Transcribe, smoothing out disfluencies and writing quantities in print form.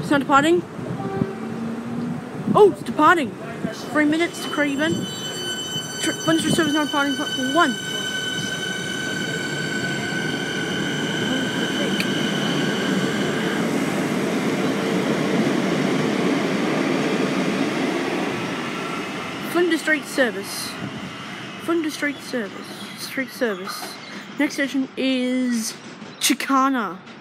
It's not departing. Oh, it's departing. 3 minutes to Craven. Thunder service not departing. 1. Thunder straight service. Thunder straight service. Straight service. Next station is Chicana.